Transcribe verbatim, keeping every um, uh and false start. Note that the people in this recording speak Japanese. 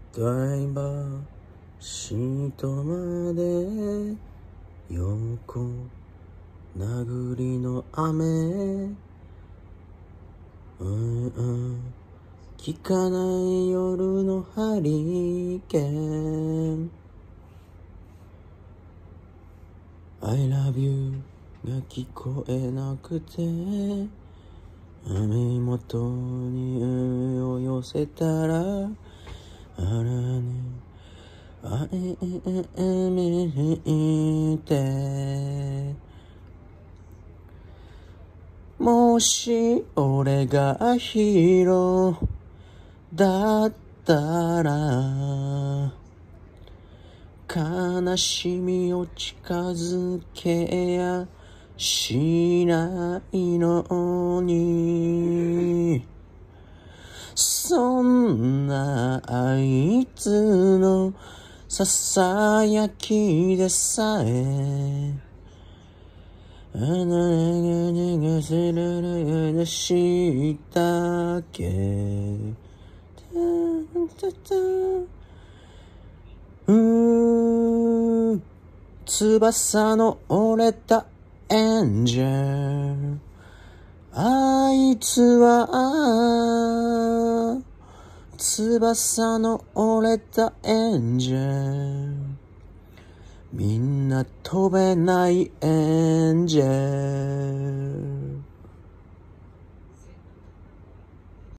ドライバーシートまで横殴りの雨、うんうん聞かない夜のハリケーン I love you が聞こえなくて雨元に身を寄せたらあらねあえええめてもし俺がヒーローだったら悲しみを近づけやしないのにそんなあいつのささやきでさえあなたが逃がせられなしたっけうーん翼の折れたエンジェルあいつは翼の折れたエンジェルみんな飛べないエンジェル